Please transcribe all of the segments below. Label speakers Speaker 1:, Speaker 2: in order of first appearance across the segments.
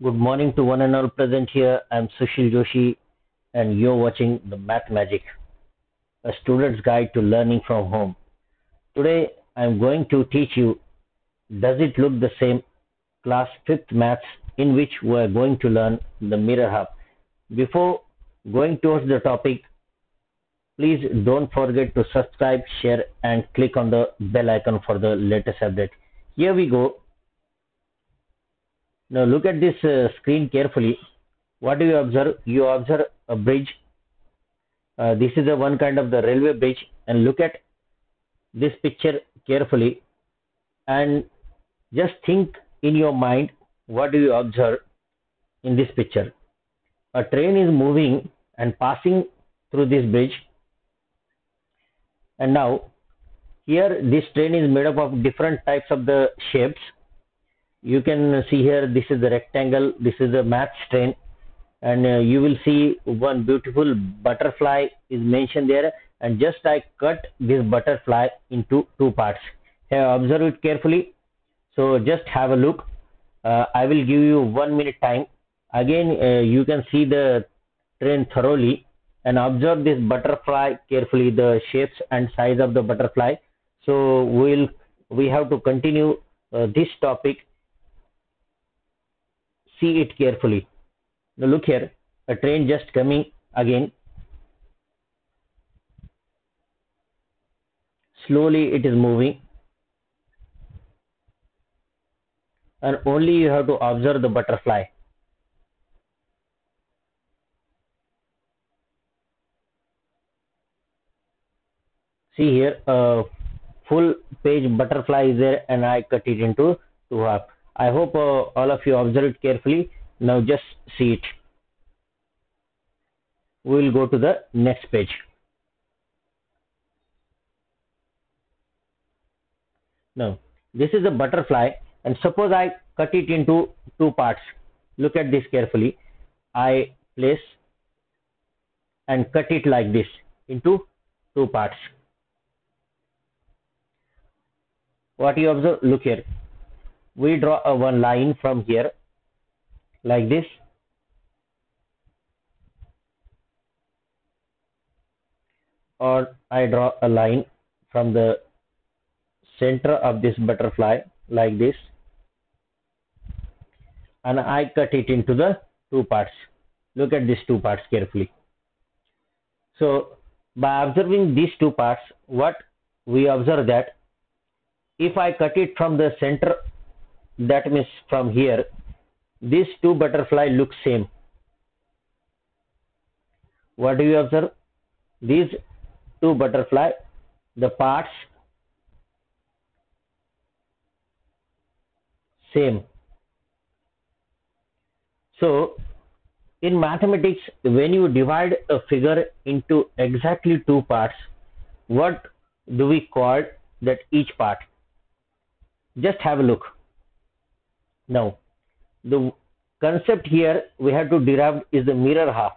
Speaker 1: Good morning to one and all present here. I'm Sushil Joshi and you're watching the Math Magic, a student's guide to learning from home. Today I'm going to teach you Does it look the same? Class 5th Maths, in which we're going to learn the mirror hub. Before going towards the topic, please don't forget to subscribe, share and click on the bell icon for the latest update. Here we go. Now look at this screen carefully. What do you observe? You observe a bridge. This is the one kind of the railway bridge, and look at this picture carefully and just think in your mind, what do you observe in this picture? A train is moving and passing through this bridge, and now here this train is made up of different types of the shapes. You can see here, this is the rectangle, this is the maths train, and you will see one beautiful butterfly is mentioned there, and just I cut this butterfly into two parts. Here, observe it carefully. So just have a look. I will give you 1 minute time. Again, you can see the train thoroughly and observe this butterfly carefully, the shapes and size of the butterfly. So we have to continue this topic. See it carefully. Now look here, a train just coming again. Slowly it is moving, and only you have to observe the butterfly. See here, a full page butterfly is there, and I cut it into two half. I hope all of you observe it carefully. Now just see it. We will go to the next page. Now this is a butterfly, and suppose I cut it into two parts. Look at this carefully. I place and cut it like this into two parts. What you observe? Look here. We draw one line from here like this, or I draw a line from the center of this butterfly like this, and I cut it into the two parts. Look at these two parts carefully. So by observing these two parts, what we observe that if I cut it from the center, that means from here, these two butterfly look same. What do you observe? These two butterfly, the parts same. So in mathematics, when you divide a figure into exactly two parts, what do we call that each part? Just have a look. Now the concept here we have to derive is the mirror half.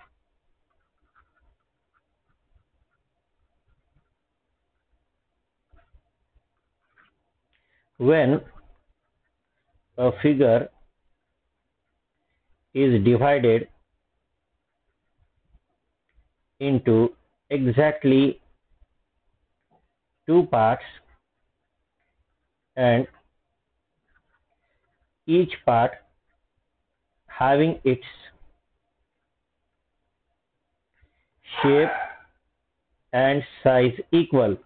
Speaker 1: When a figure is divided into exactly two parts, and each part having its shape and size equal,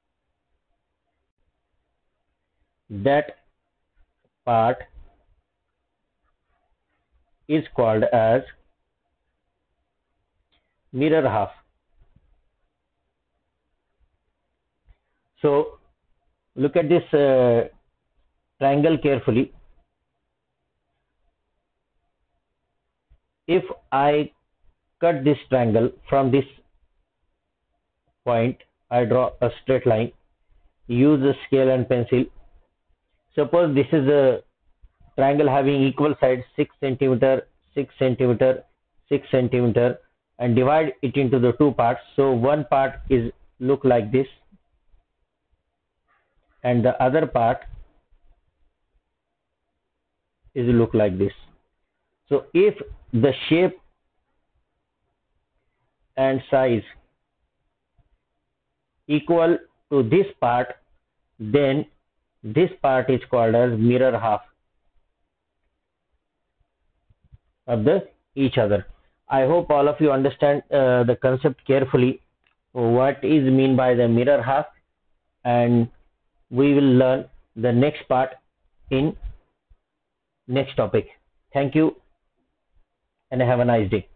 Speaker 1: that part is called as mirror half. So look at this triangle carefully. If I cut this triangle from this point, I draw a straight line, use a scale and pencil. Suppose this is a triangle having equal sides 6 centimeter, 6 centimeter, 6 centimeter, and divide it into the two parts. So one part is look like this, and the other part is look like this. So if the shape and size equal to this part, then this part is called as mirror half of the each other. I hope all of you understand the concept carefully. What is mean by the mirror half, and we will learn the next part in next topic. Thank you and have a nice day.